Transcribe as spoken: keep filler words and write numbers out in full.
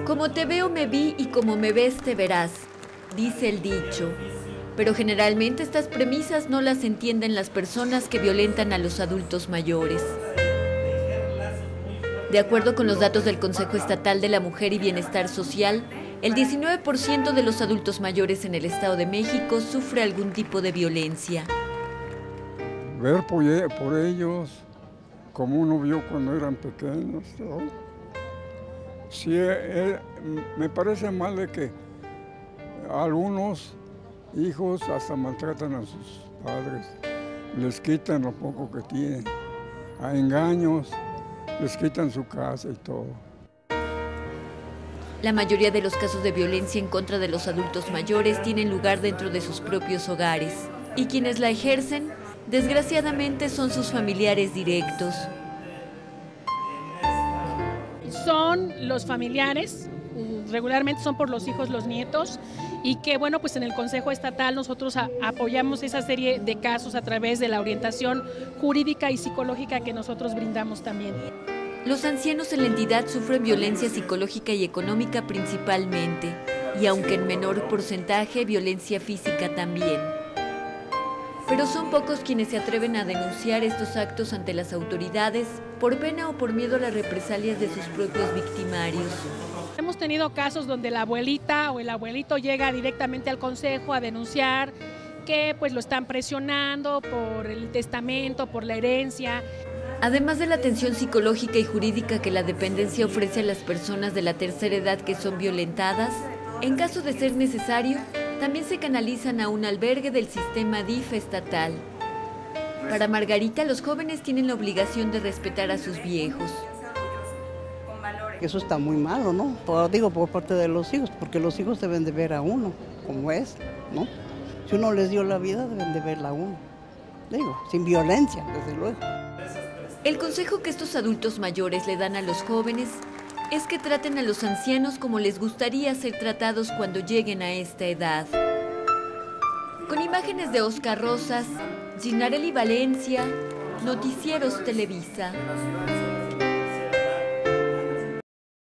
Como te veo me vi y como me ves te verás, dice el dicho. Pero generalmente estas premisas no las entienden las personas que violentan a los adultos mayores. De acuerdo con los datos del Consejo Estatal de la Mujer y Bienestar Social, el diecinueve por ciento de los adultos mayores en el Estado de México sufre algún tipo de violencia. Ver por, por ellos, como uno vio cuando eran pequeños, ¿no? Sí, eh, me parece mal de que algunos hijos hasta maltratan a sus padres, les quitan lo poco que tienen, a engaños, les quitan su casa y todo. La mayoría de los casos de violencia en contra de los adultos mayores tienen lugar dentro de sus propios hogares, y quienes la ejercen, desgraciadamente, son sus familiares directos. Son los familiares, regularmente son por los hijos, los nietos, y que bueno, pues en el Consejo Estatal nosotros a, apoyamos esa serie de casos a través de la orientación jurídica y psicológica que nosotros brindamos también. Los ancianos en la entidad sufren violencia psicológica y económica principalmente, y aunque en menor porcentaje, violencia física también. Pero son pocos quienes se atreven a denunciar estos actos ante las autoridades por pena o por miedo a las represalias de sus propios victimarios. Hemos tenido casos donde la abuelita o el abuelito llega directamente al consejo a denunciar que pues lo están presionando por el testamento, por la herencia. Además de la atención psicológica y jurídica que la dependencia ofrece a las personas de la tercera edad que son violentadas, en caso de ser necesario, también se canalizan a un albergue del sistema D I F estatal. Para Margarita, los jóvenes tienen la obligación de respetar a sus viejos. Eso está muy malo, ¿no? Por, digo, por parte de los hijos, porque los hijos deben de ver a uno, como es, ¿no? Si uno les dio la vida, deben de verla a uno. Digo, sin violencia, desde luego. El consejo que estos adultos mayores le dan a los jóvenes es que traten a los ancianos como les gustaría ser tratados cuando lleguen a esta edad. Con imágenes de Oscar Rosas, Ginarelli Valencia, Noticieros Televisa.